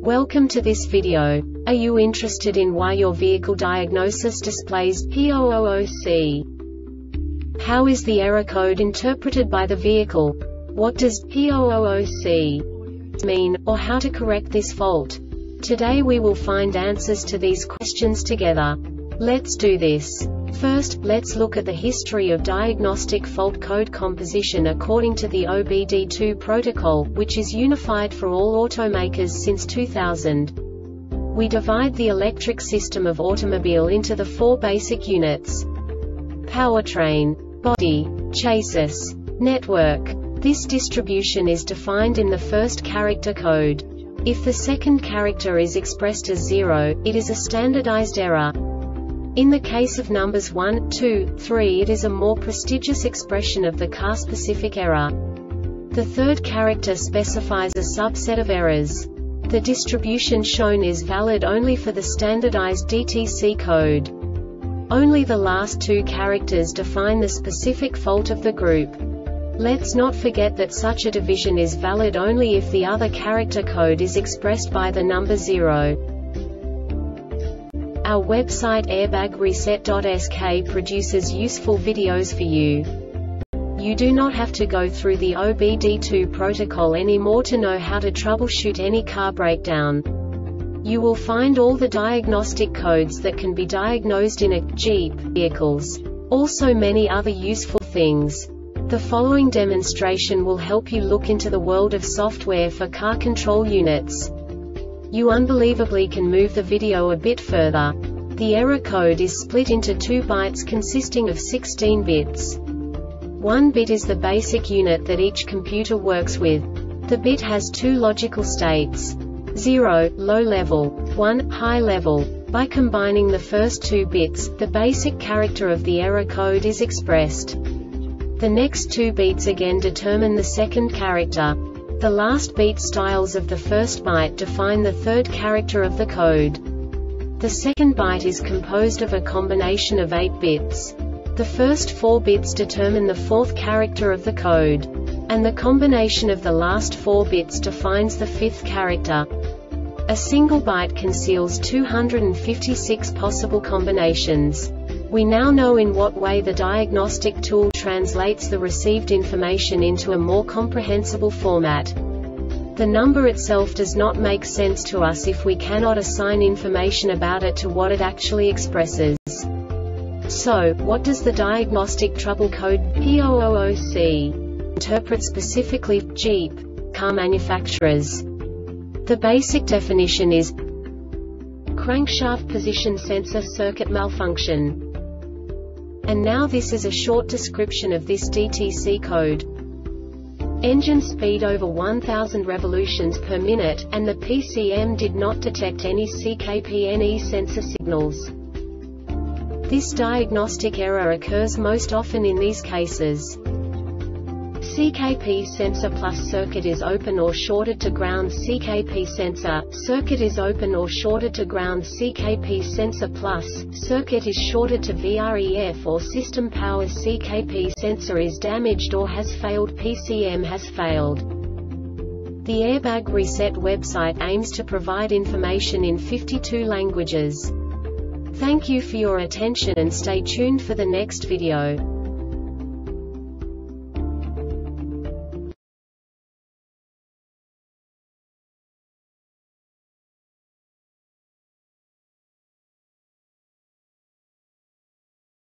Welcome to this video. Are you interested in why your vehicle diagnosis displays P00C? How is the error code interpreted by the vehicle? What does P00C mean, or how to correct this fault? Today we will find answers to these questions together. Let's do this. First, let's look at the history of diagnostic fault code composition according to the OBD2 protocol, which is unified for all automakers since 2000. We divide the electric system of automobile into the four basic units: powertrain, body, chassis, network. This distribution is defined in the first character code. If the second character is expressed as 0, it is a standardized error. In the case of numbers 1, 2, 3, it is a more prestigious expression of the car-specific error. The third character specifies a subset of errors. The distribution shown is valid only for the standardized DTC code. Only the last two characters define the specific fault of the group. Let's not forget that such a division is valid only if the other character code is expressed by the number 0. Our website airbagreset.sk produces useful videos for you. You do not have to go through the OBD2 protocol anymore to know how to troubleshoot any car breakdown. You will find all the diagnostic codes that can be diagnosed in a Jeep vehicles. Also many other useful things. The following demonstration will help you look into the world of software for car control units. You unbelievably can move the video a bit further. The error code is split into 2 bytes consisting of 16 bits. 1 bit is the basic unit that each computer works with. The bit has 2 logical states: 0, low level, 1, high level. By combining the first 2 bits, the basic character of the error code is expressed. The next 2 beats again determine the second character. The last beat styles of the first byte define the third character of the code. The second byte is composed of a combination of 8 bits. The first 4 bits determine the fourth character of the code. And the combination of the last 4 bits defines the fifth character. A single byte conceals 256 possible combinations. We now know in what way the diagnostic tool translates the received information into a more comprehensible format. The number itself does not make sense to us if we cannot assign information about it to what it actually expresses. So, what does the diagnostic trouble code P00C interpret specifically for Jeep car manufacturers? The basic definition is crankshaft position sensor circuit malfunction. And now this is a short description of this DTC code. Engine speed over 1000 revolutions per minute, and the PCM did not detect any CKPNE sensor signals. This diagnostic error occurs most often in these cases: CKP sensor plus circuit is open or shorted to ground. CKP sensor circuit is open or shorted to ground. CKP sensor plus circuit is shorted to VREF or system power. CKP sensor is damaged or has failed. PCM has failed. The Airbag Reset website aims to provide information in 52 languages. Thank you for your attention and stay tuned for the next video.